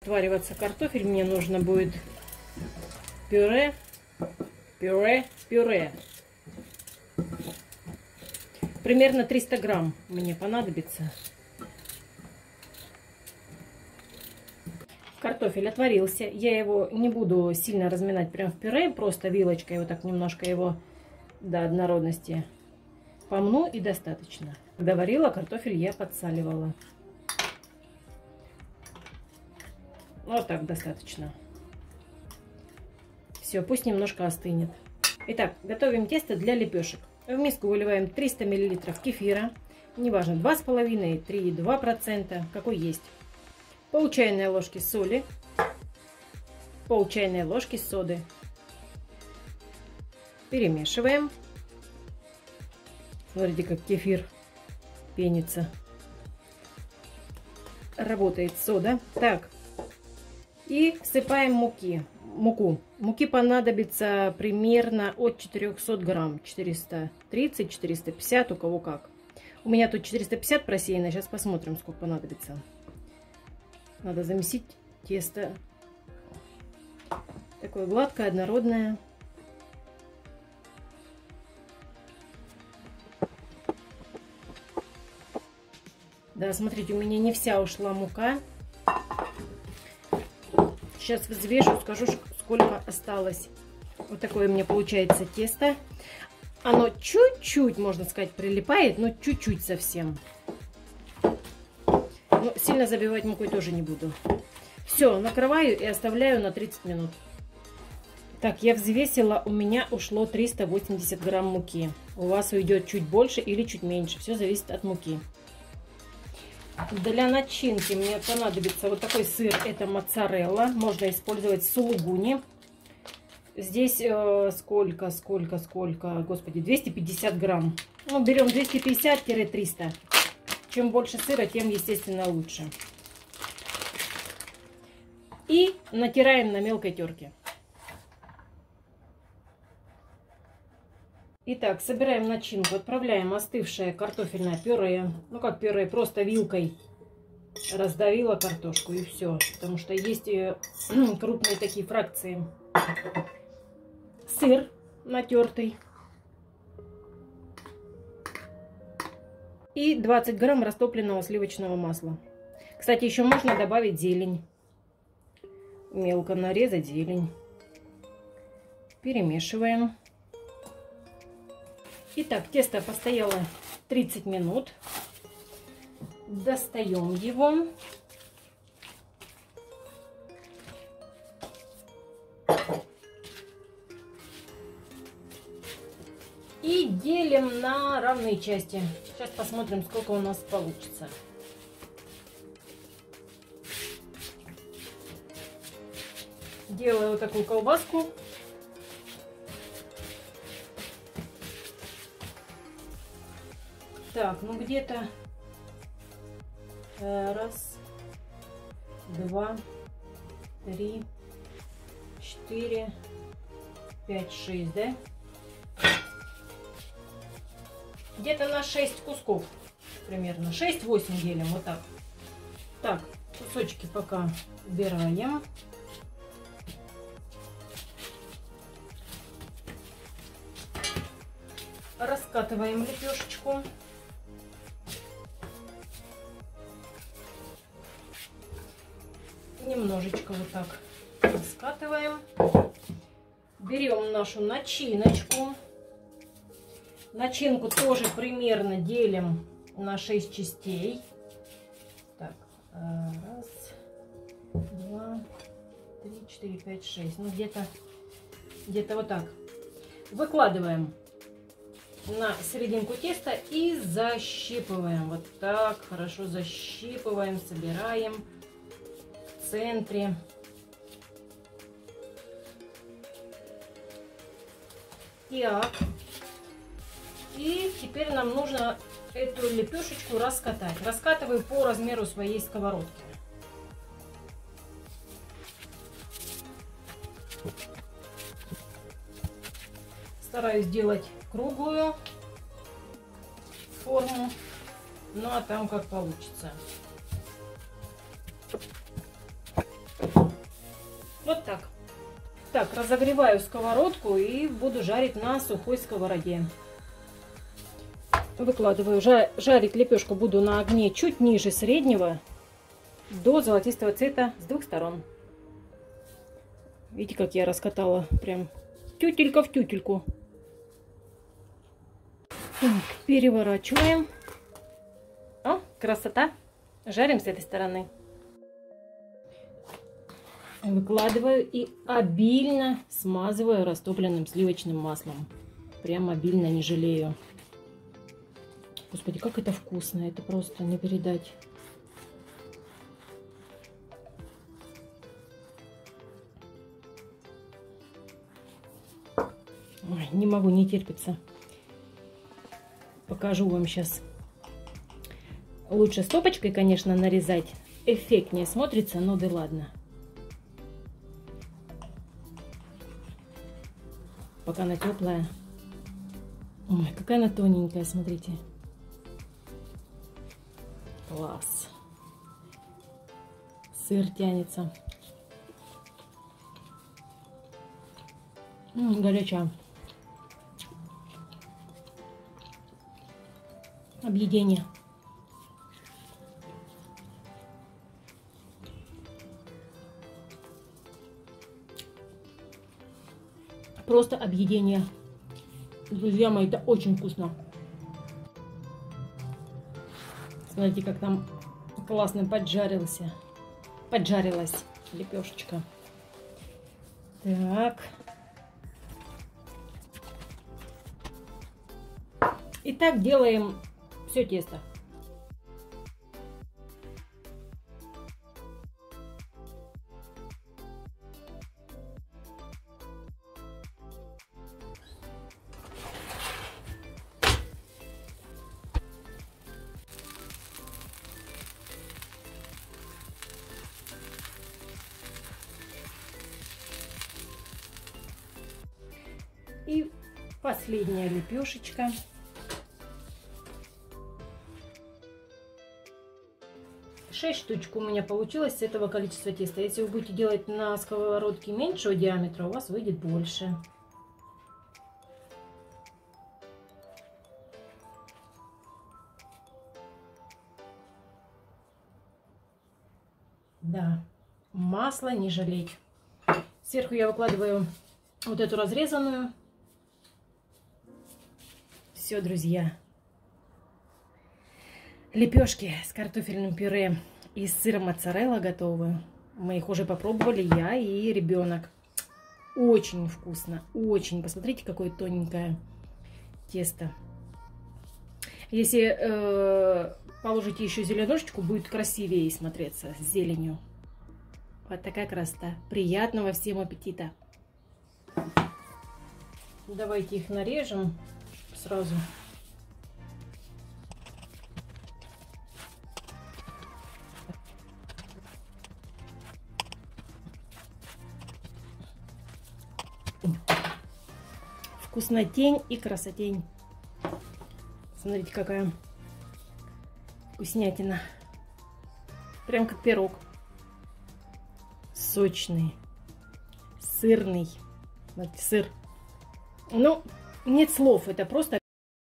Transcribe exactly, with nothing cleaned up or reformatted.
Отвариваться картофель, мне нужно будет пюре, пюре, пюре. Примерно триста грамм мне понадобится. Картофель отварился. Я его не буду сильно разминать прям в пюре, просто вилочкой вот так немножко его до однородности помну и достаточно. Когда варила, картофель я подсаливала. Вот так достаточно. Все, пусть немножко остынет. Итак, готовим тесто для лепешек. В миску выливаем триста миллилитров кефира. Неважно, два с половиной, три, два процента, какой есть. Пол чайной ложки соли. Пол чайной ложки соды. Перемешиваем. Смотрите, как кефир пенится. Работает сода. Так. И всыпаем муки. Муку. Муки понадобится примерно от четырёхсот грамм. четыреста тридцать — четыреста пятьдесят, у кого как. У меня тут четыреста пятьдесят просеяно. Сейчас посмотрим, сколько понадобится. Надо замесить тесто. Такое гладкое, однородное. Да, смотрите, у меня не вся ушла мука. Сейчас взвешу, скажу, сколько осталось. Вот такое у меня получается тесто. Оно чуть-чуть, можно сказать, прилипает, но чуть-чуть совсем. Но сильно забивать мукой тоже не буду. Все, накрываю и оставляю на тридцать минут. Так, я взвесила, у меня ушло триста восемьдесят грамм муки. У вас уйдет чуть больше или чуть меньше. Все зависит от муки. Для начинки мне понадобится вот такой сыр, это моцарелла. Можно использовать сулугуни. Здесь э, сколько, сколько, сколько, господи, двести пятьдесят грамм. Ну, берем двести пятьдесят — триста. Чем больше сыра, тем, естественно, лучше. И натираем на мелкой терке. Итак, собираем начинку, отправляем остывшее картофельное пюре. Ну как пюре, просто вилкой раздавила картошку и все. Потому что есть крупные такие фракции. Сыр натертый. И двадцать грамм растопленного сливочного масла. Кстати, еще можно добавить зелень. Мелко нарезать зелень. Перемешиваем. Итак, тесто постояло тридцать минут. Достаем его. И делим на равные части. Сейчас посмотрим, сколько у нас получится. Делаю вот такую колбаску. Так, ну где-то раз, два, три, четыре, пять, шесть, да? Где-то на шесть кусков примерно. шесть-восемь делим, вот так. Так, кусочки пока убираем. Раскатываем лепешечку. Немножечко вот так раскатываем. Берем нашу начиночку. Начинку тоже примерно делим на шесть частей. Так, раз, два, три, четыре, пять, шесть. Ну, где-то где-то вот так. Выкладываем на серединку теста и защипываем. Вот так хорошо защипываем, собираем в центре. Так. И теперь нам нужно эту лепешечку раскатать. Раскатываю по размеру своей сковородки. Стараюсь сделать круглую форму, ну а там как получится. Вот так. Так, разогреваю сковородку и буду жарить на сухой сковороде. Выкладываю. Жарить лепешку буду на огне чуть ниже среднего, до золотистого цвета с двух сторон. Видите, как я раскатала прям тютелька в тютельку. Так, переворачиваем. О, красота. Жарим с этой стороны. Выкладываю и обильно смазываю растопленным сливочным маслом. Прям обильно, не жалею. Господи, как это вкусно. Это просто не передать. Ой, не могу, не терпится. Покажу вам сейчас. Лучше стопочкой, конечно, нарезать. Эффектнее смотрится, но да ладно. Пока она теплая. Ой, какая она тоненькая, смотрите. Класс. Сыр тянется. М-м, горячая. Объедение. Просто объедение. Друзья мои, это очень вкусно. Смотрите, как там классно поджарился. Поджарилась лепешечка. Так. И так делаем все тесто. И последняя лепешечка. шесть штучек у меня получилось с этого количества теста. Если вы будете делать на сковородке меньшего диаметра, у вас выйдет больше. Да, масло не жалеть. Сверху я выкладываю вот эту разрезанную. Все, друзья. Лепешки с картофельным пюре и с сыром моцарелла готовы. Мы их уже попробовали, я и ребенок. Очень вкусно, очень. Посмотрите, какое тоненькое тесто. Если э, положите еще зеленушечку, будет красивее смотреться с зеленью. Вот такая красота. Приятного всем аппетита. Давайте их нарежем сразу. Вкуснотень и красотень. Смотрите, какая вкуснятина. Прям как пирог. Сочный, сырный. Вот сыр. Ну, нет слов, это просто